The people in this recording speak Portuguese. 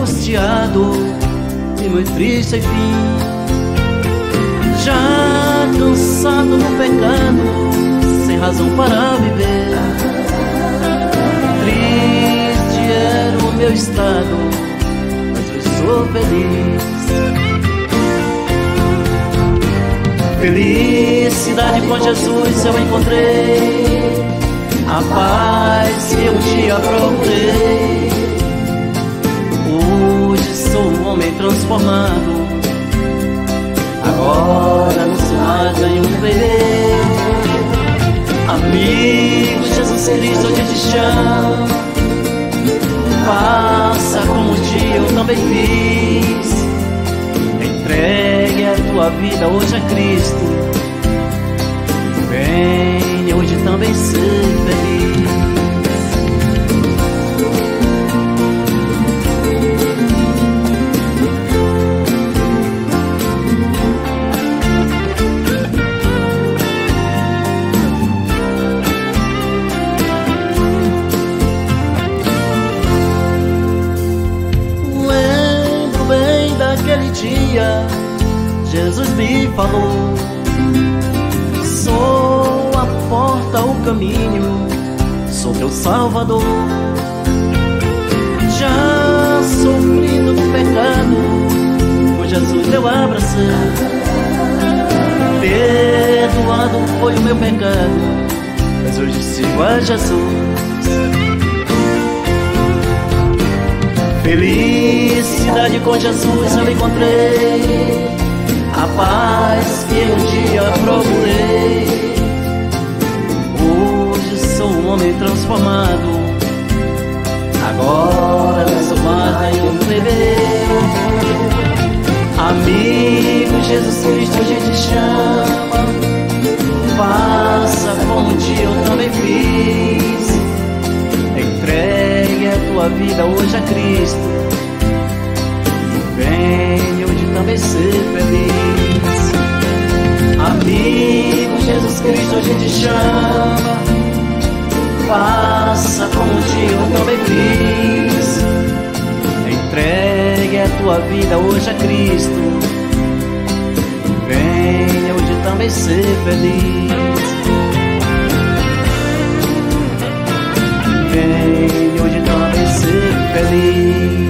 angustiado e muito triste, enfim, já cansado no pecado, sem razão para viver. Triste era o meu estado, mas eu sou feliz. Felicidade com Jesus eu encontrei, a paz que eu um dia procurei. Hoje sou um homem transformado, agora não sou mais nenhum bebê. Amigo, Jesus Cristo, hoje te chamo, faça como um dia eu também fiz. Entregue a tua vida hoje a Cristo, venha hoje também ser feliz. Lembro bem daquele dia, Jesus me falou: sou a porta, o caminho, sou teu Salvador. Já sofrido no pecado, por Jesus eu abracei. Perdoado foi o meu pecado, mas hoje sigo a Jesus. Felicidade com Jesus eu encontrei, a paz que um dia procurei. Hoje sou um homem transformado, agora não sou mais nenhum bebê. Amigo, Jesus Cristo hoje te chama, faça como um dia eu também fiz. Entregue a tua vida hoje a Cristo, venha hoje também ser feliz. Amigo, Jesus Cristo hoje te chama, faça como um dia eu também fiz. Entregue a tua vida hoje a Cristo, venha hoje também ser feliz. Venha hoje também ser feliz.